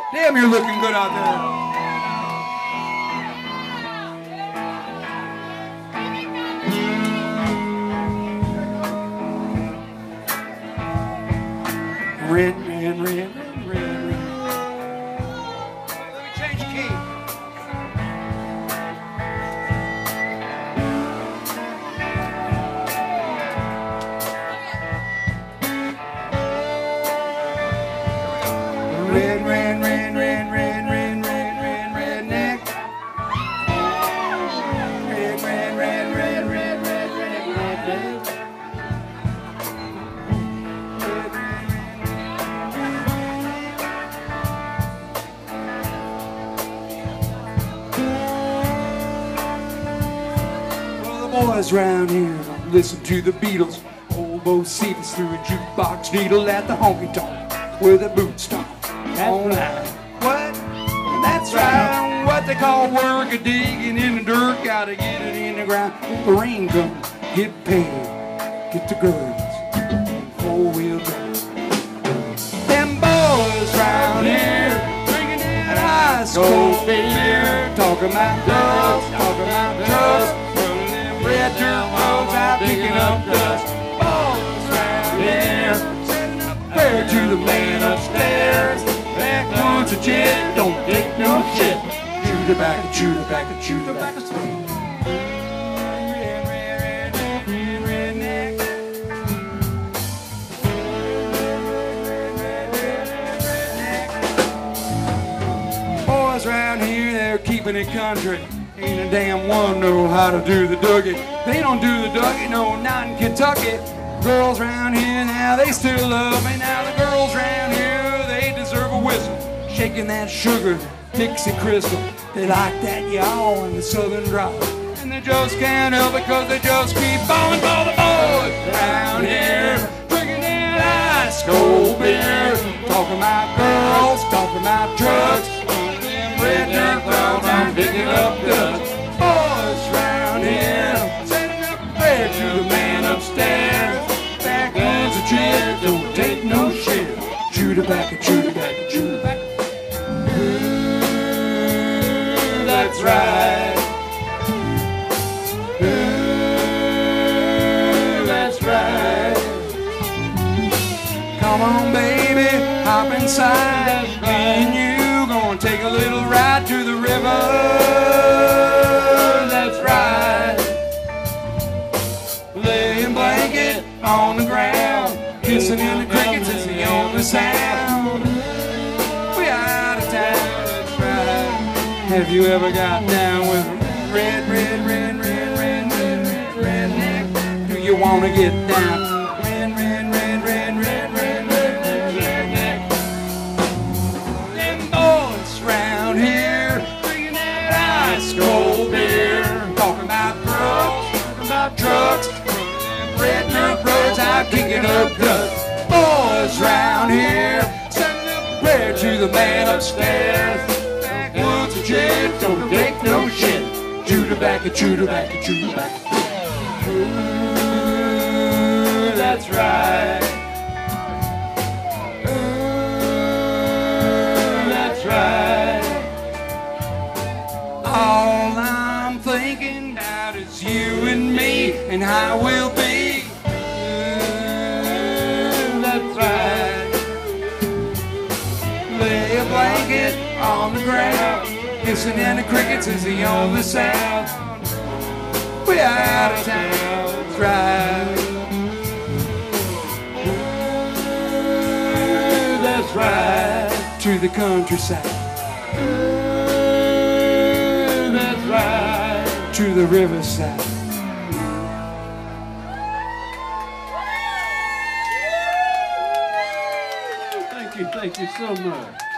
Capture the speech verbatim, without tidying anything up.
Damn, you're looking good out there. Red, red, red, red, red, red. Let me change key. Red, red, red, red, red, red, red, red, redneck. Red, red, red, red, red, red, red, redneck. Boys round here don't listen to the Beatles. Old Bo Cephas threw a jukebox needle at the honky tonk where the boots stomp. Online. What? That's right. What they call work a digging in the dirt. Gotta get it in the ground. The rain comes. Get paid. Get the girls. Four wheel drive. Them boys round here drinking that ice cold beer. Talking about girls. Talking about drugs. Red dirt roads out picking up dust. Boys round here setting up prayer to the man upstairs. Backwoods of jet don't take no shit. Chew tobacco, chew tobacco, chew tobacco. Red, red, red, red, redneck. Red, red, red, redneck. Boys round here, they're keeping it country. Ain't a damn one know how to do the Dougie. They don't do the Dougie, no, not in Kentucky. Girls round here now, they still love me. Now the girls round here, they deserve a whistle. Shaking that sugar, Dixie Crystal. They like that yaw and the southern drawl. And they just can't help it cause they just keep falling for the boys round here. Drinking that ice cold beer. Talking about girls, talking about trucks. Red dirt roads, I'm picking up dust. Boys round here, setting up prayer to the man upstairs. Backwoods of jet, don't take no shit. Chew tobacco, chew tobacco, chew tobacco. Ooh, that's right. Ooh, that's right. Come on, baby, hop inside. Me and you gonna take a little ride to the river. That's right. Laying blanket on the ground, kissing in the crickets is the only sound. We out of town. That's right. Have you ever got down with a red, red, red, red, red, red, red, redneck? Do you wanna get down? Red, red, red, red, red, red, red, red, redneck. Them boys round here drinking that ice cold beer. Talking about drugs, talking about trucks. Red dirt roads out kicking up dust. Boys round here sending up prayer to the man upstairs. Backwoods of jet don't take no shit. Chew tobacco, chew tobacco, chew tobacco. Ooh, that's right. Ooh, that's right. All I'm thinking about is you and me and how we'll be. Ooh, that's right. Lay a blanket on the ground, kissing in the crickets is the only sound. We're out of town, that's right. Ooh, that's right. To the countryside. Ooh, that's right. To the riverside. Thank you, thank you so much.